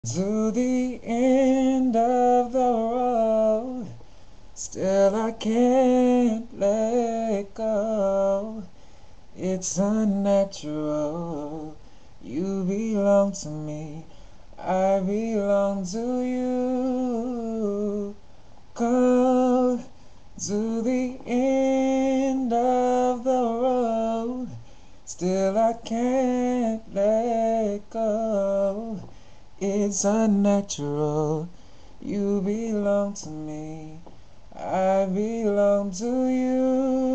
To the end of the road, still I can't let go. It's unnatural. You belong to me, I belong to you. Come to the end of the road, still I can't let go. It's unnatural. You belong to me, I belong to you.